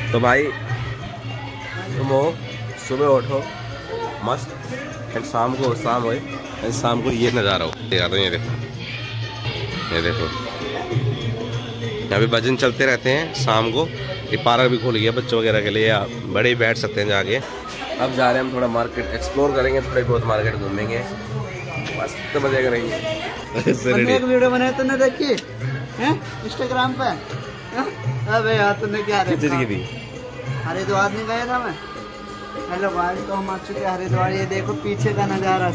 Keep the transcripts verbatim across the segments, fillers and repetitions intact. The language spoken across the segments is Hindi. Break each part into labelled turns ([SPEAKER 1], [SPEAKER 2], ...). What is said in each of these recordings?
[SPEAKER 1] तो भाई तुम हो सुबह उठो मस्त एंड शाम को शाम हो एंड शाम को ये नज़ारा हो यार। ये देखो ये देखो यहाँ पे भजन चलते रहते हैं शाम को। ये पार्क भी खुल गया बच्चों वगैरह के लिए, आप बड़े ही बैठ सकते हैं जाके। अब जा रहे हैं हम थोड़ा मार्केट एक्सप्लोर करेंगे, थोड़े बहुत मार्केट घूमेंगे, मस्त तो मजे करेंगे।
[SPEAKER 2] एक वीडियो बनाया तुमने देखी है इंस्टाग्राम पे? अबे यार तुमने क्या देखा?
[SPEAKER 1] की थी
[SPEAKER 2] हरिद्वार नहीं गया था मैं। हेलो भाई, तो हम आ चुके हैं हरिद्वार। ये देखो पीछे का नजारा।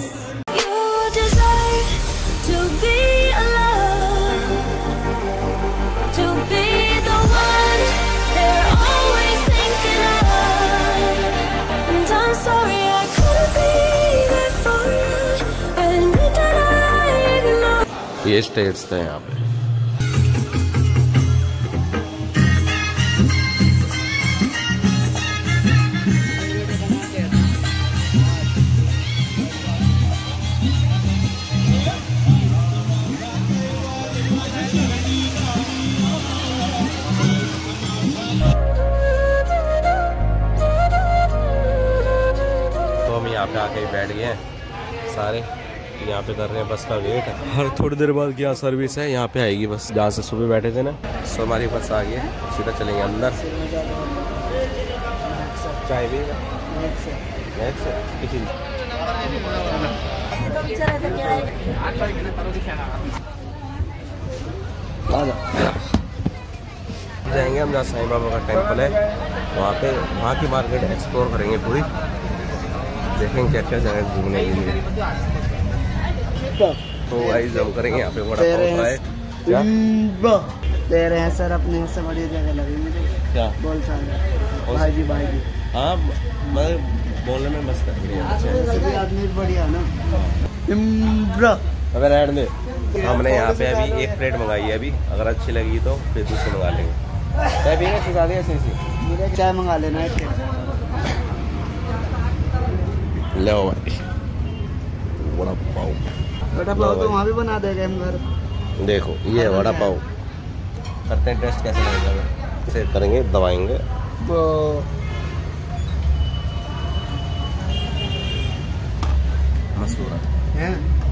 [SPEAKER 1] ये स्टेट्स थे यहाँ पे। तो हम यहाँ पे आके बैठ गए हैं सारे, यहाँ पे कर रहे हैं बस का वेट। हर थोड़ी देर बाद यहाँ सर्विस है, यहाँ पे आएगी बस जहाँ से सुबह बैठे थे ना। सो हमारी बस आ गई है, सीधा चलेंगे अंदर। चाय भी जाएंगे हम जहाँ साईं बाबा का टेम्पल है, वहाँ पे वहाँ की मार्केट एक्सप्लोर करेंगे पूरी, देखेंगे क्या क्या जगह घूमने के लिए। तो गाइस हम करेंगे यहाँ पे बड़ा ट्राई।
[SPEAKER 2] दे रहे हैं सर, अपने से बड़ी जगह लगी मुझे।
[SPEAKER 1] क्या
[SPEAKER 2] बोल सकते भाई जी? भाई जी
[SPEAKER 1] हाँ, मैं बोलने में मस्त है,
[SPEAKER 2] सभी आदमी बढ़िया ना।
[SPEAKER 1] अगर ऐड में हमने यहाँ पे अभी एक प्लेट मंगाई है, अभी अगर अच्छी लगी तो फिर दूसरी मंगा लेंगे। चाय पीएंगे सिखा दें ऐसे ऐसी?
[SPEAKER 2] चाय मंगा लेना है।
[SPEAKER 1] लो भाई वड़ा पाव।
[SPEAKER 2] वड़ा पाव तो वहाँ भी बना देंगे हम घर।
[SPEAKER 1] देखो ये वड़ा पाव करते हैं, टेस्ट कैसे लगेगा इसे करेंगे, दबाएंगे।
[SPEAKER 2] वो
[SPEAKER 1] मस्त हो रहा
[SPEAKER 2] है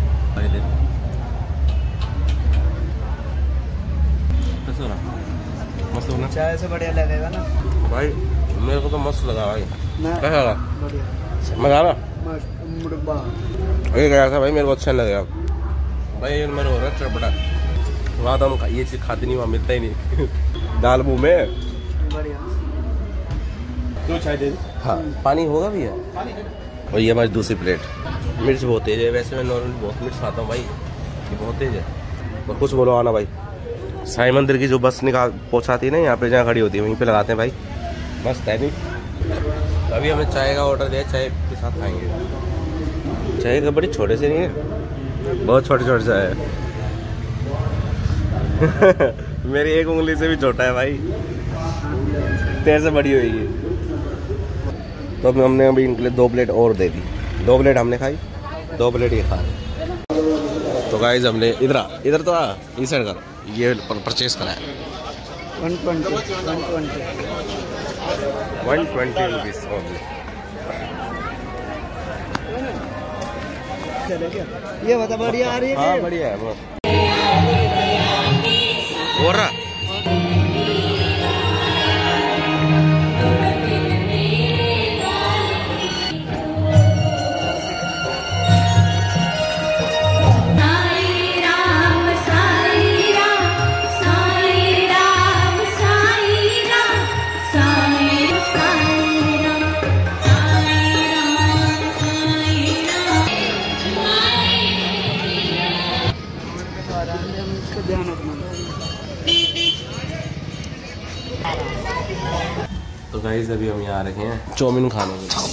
[SPEAKER 1] मस्त होना।
[SPEAKER 2] चाय से बढ़िया लगेगा ना
[SPEAKER 1] भाई, मेरे को तो मस्त लगा भाई। कैसा लगा?
[SPEAKER 2] बढ़िया
[SPEAKER 1] मजा आया।
[SPEAKER 2] मुर्गा
[SPEAKER 1] ये गया था भाई, मेरे को अच्छा लगा भाई। मेरे हो रहा चटपटा, वहाँ तो हम ये चीज़ खाते नहीं, वहाँ मिलता ही नहीं। दाल मुँह में
[SPEAKER 2] बढ़िया।
[SPEAKER 1] क्यों चाय दे? हाँ पानी होगा भी है। और ये हमारी दूसरी प्लेट। मिर्च बहुत तेज है, वैसे मैं नॉर्मली बहुत मिर्च खाता हूँ भाई, ये बहुत तेज है। और कुछ बोलो आना भाई। साईं मंदिर की जो बस निकाल पहुँचाती है ना, यहाँ पे जहाँ खड़ी होती है वहीं पे लगाते हैं भाई, मस्त है नहीं। अभी हमें चाय का ऑर्डर दिया, चाय के साथ खाएंगे। चाय का बड़ी छोटे से नहीं है, बहुत छोटे छोटे सा है। मेरी एक उंगली से भी छोटा है भाई, तेरे से बड़ी होगी। तो अब हमने अभी इनके लिए दो प्लेट और दे दी। दो प्लेट हमने खाई, दो प्लेट ये खा रहे। तो गाइस हमने इधर इधर तो आ इस साइड कर, ये परचेस करा है
[SPEAKER 2] one twenty one twenty
[SPEAKER 1] one twenty rupees only.
[SPEAKER 2] ये बता बढ़िया आ रही है?
[SPEAKER 1] हाँ बढ़िया है वो। हो रहा तो गाइस अभी हम यहाँ रखे हैं चाउमीन खाने के लिए।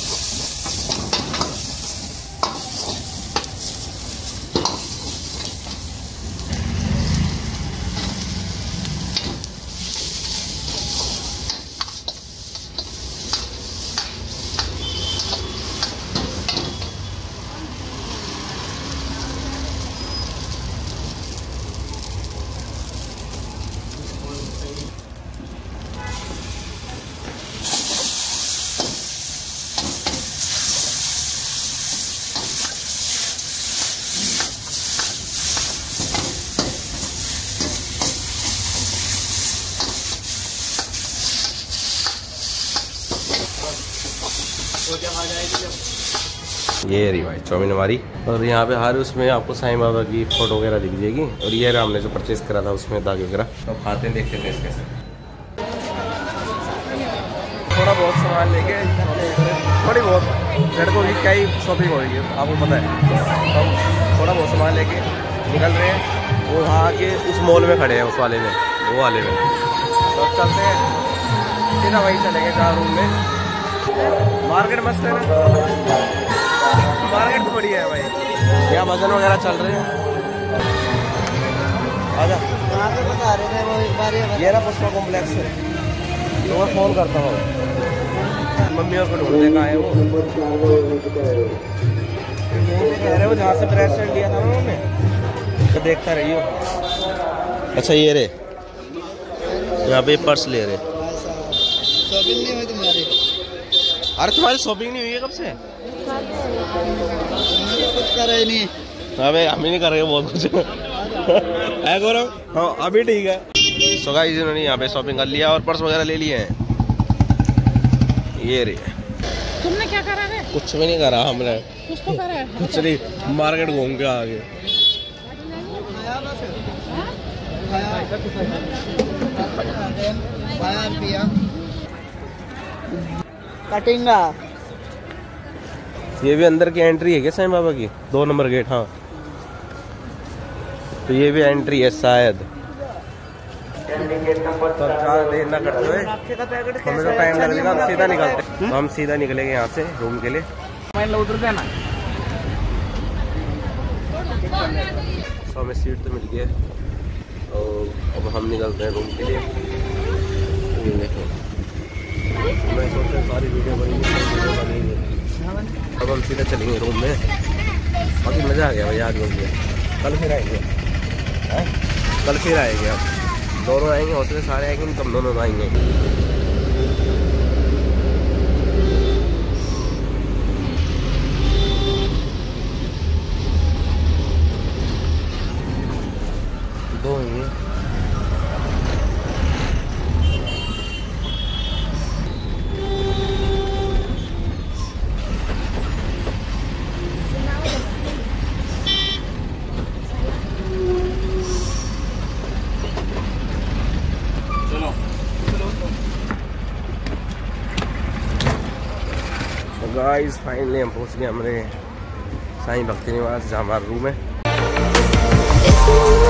[SPEAKER 1] ये रही भाई चाउमीन हमारी। और यहाँ पे हर उसमें आपको साईं बाबा की फोटो वगैरह दिख जाएगी। और ये रहा हमने जो परचेज करा था उसमें दाग वगैरह। तो खाते हैं, देखते हैं कैसे। थोड़ा बहुत सामान लेके थोड़ी बहुत घर को भी क्या ही शॉपिंग होगी आपको पता है। हम थोड़ा बहुत सामान लेके निकल रहे हैं। वो वहाँ के उस मॉल में खड़े हैं, उस वाले में, वो वाले में। तो चलते हैं सीधा वहीं चलेंगे कार रूम में। मार्केट मस्त है ना, मार्केट तो बढ़िया है भाई। यहाँ भजन वगैरह चल रहे हैं। आजा,
[SPEAKER 2] कहाँ पे बता रहे थे वो एक बार ये
[SPEAKER 1] ये ना पुष्पा कॉम्प्लेक्स है। तो मैं फ़ोन करता हूँ मम्मी और को ढूंढने का है वो। यहीं पे कह रहे हो जहाँ से ब्रेसलेट लिया था ना उन्होंने, तो देखता रहियो। अच्छा ये रे, यहाँ पे पर्स ले रहे।
[SPEAKER 2] शॉपिंग नहीं हुई तुम्हारी?
[SPEAKER 1] अरे तुम्हारी शॉपिंग नहीं हुई है कब से?
[SPEAKER 2] कुछ कर रहे नहीं।
[SPEAKER 1] अबे हम ही नहीं कर रहे बहुत कुछ है गौरव। हाँ अभी ठीक है। सो गाइस इन्होंने यहाँ पे शॉपिंग कर लिया और पर्स वगैरह ले लिए हैं। ये रे,
[SPEAKER 3] तुमने क्या करा है?
[SPEAKER 1] कुछ भी नहीं करा हमने,
[SPEAKER 3] कुछ तो करा है।
[SPEAKER 1] कुछ नहीं, मार्केट घूम के आ गए।
[SPEAKER 2] कटिंगा।
[SPEAKER 1] ये भी अंदर की एंट्री है क्या साईं बाबा की? दो नंबर गेट। हाँ तो ये भी एंट्री है शायद। तो देर ना करते हुए हमें तो टाइम लगेगा, हम सीधा निकलते हैं। हम सीधा निकलेंगे यहाँ से रूम के लिए। तो हमें सीट तो मिल गई है और अब हम निकलते हैं रूम के लिए। देखो मैं सोचता हूँ सारी वीडियो बनेगी, अब हम सीधा चलेंगे रूम में। बाकी मज़ा आ गया भाई, आज हो गया। कल फिर आएंगे, कल फिर आएंगे। अब दोनों आएंगे, हौसले सारे आएंगे, तब दोनों आएंगे। दो आएंगे। गाइस फाइनली हम पहुंच गए हमारे साईं भक्ति निवास, जहाँ हमारा रूम है।